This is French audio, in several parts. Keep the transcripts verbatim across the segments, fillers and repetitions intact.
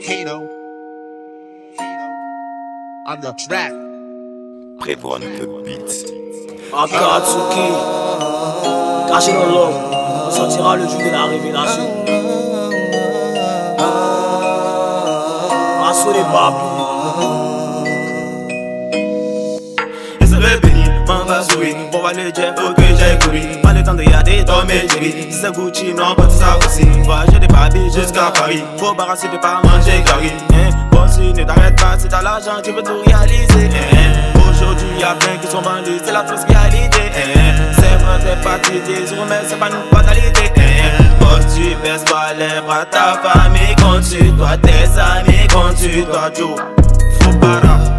Hino. On the track. Prévoit le beat. Akatsuki, caché dans l'homme, on sentira le jour de la révélation. Rasso des babis. Et ce le béni, m'en va sourire. Pour voir le jet, faut que j'aille courir. Pas le temps de garder Tom et Jerry. Si c'est Gucci, non, pas tout ça aussi. Voyager des babis jusqu'à Paris. Faut barrasser de pas manger Gary. Bon, si ne t'arrête pas, si t'as l'argent, tu peux tout réaliser. Aujourd'hui, y'a plein qui sont bandits, c'est la triste réalité. C'est vrai, t'es pas t'aider, mais c'est pas une fatalité. Boss, tu baisses pas les bras, ta famille compte sur toi, tes amis comptent sur toi, Joe. Faut pas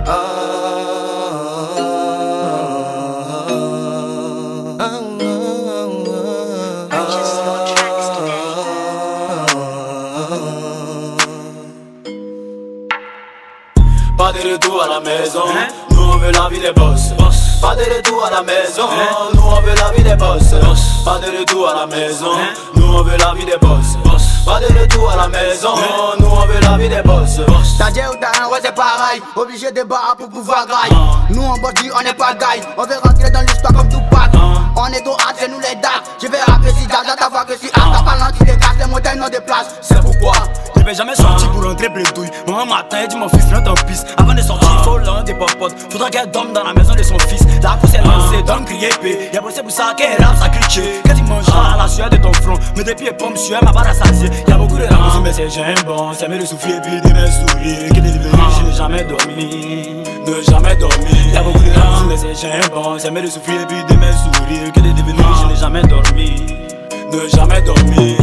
Pas de retour à la maison, hein? Nous on veut la vie des boss. boss. Pas de retour à la maison, hein? Nous on veut la vie des boss. boss. Pas de retour à la maison, hein? Nous on veut la vie des boss. boss. Pas de retour à la maison, hein? Nous on veut la vie des boss. boss. T'as dit ou t'as un, ouais c'est pareil. Obligé de barrer pour pouvoir grailler. Ah. Nous on body, on n'est pas gaille. On veut rentrer dans l'histoire comme Tupac. Ah. On est au hard, c'est nous les dark. Je vais rapper si Jaja, ta voix que si hard. T'as pas l'anti des casses, les montagnes non déplacent. C'est pourquoi je vais jamais sortir pour rentrer bredouille. Moi un matin, il dit mon fils, rentre en piste. Avant de sortir, il faut l'un des popotes. Faudra qu'elle dorme dans la maison de son fils. La pousse est lancée, donne crier paix. Y'a bossé pour ça qu'elle rappe, ça crie. Quand il mangera la sueur de ton front. Mais depuis elle pomme sueur, ma barre rassasiée. Y'a beaucoup de rames, mais c'est j'aime bon. Ça met le souffle et puis des mains sourires. Qui est devenu, je n'ai jamais dormi. Ne jamais dormi. Y'a beaucoup de rames, mais c'est j'aime bon. Ça met le souffle et puis des mains sourires. Qui est devenu, je n'ai jamais dormi. Ne jamais dormi.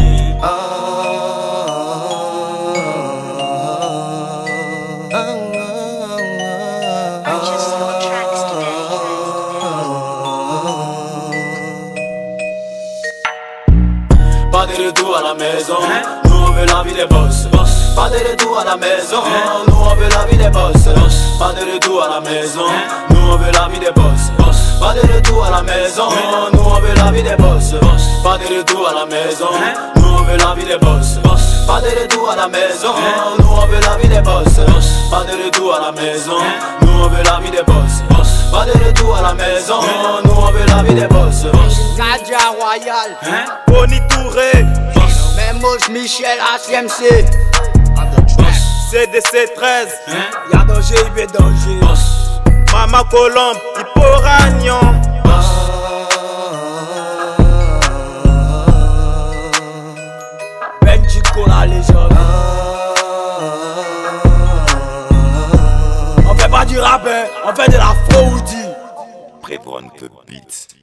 Pas de retour à la maison, hein? Nous on veut la vie des boss. boss. Pas de retour à la maison, hein? Nous on veut la vie des boss. boss. Pas de retour à la maison, hein? Nous on veut la vie des boss. boss. Pas de retour à la maison, hein? Nous on veut la vie des boss. boss. Pas de retour à la maison, hein? Nous on veut la vie des boss. boss. Pas de retour à la maison, hein? Nous on veut la vie des boss. boss. Pas de retour à la maison, hein? Nous on veut la vie des boss. boss. Pas de retour à la maison, hein? Nous on veut la vie des boss. boss. Nadia Royal, Hein? Bonnie Touré, Memos Michel H M C. C D C treize, Hein? Y'a danger, il y a danger. Boss. Mama Colombe, Hipporagnon. Benjico la légende. On fait pas du rap, hein? On fait de la fraude. Prévoit le beat.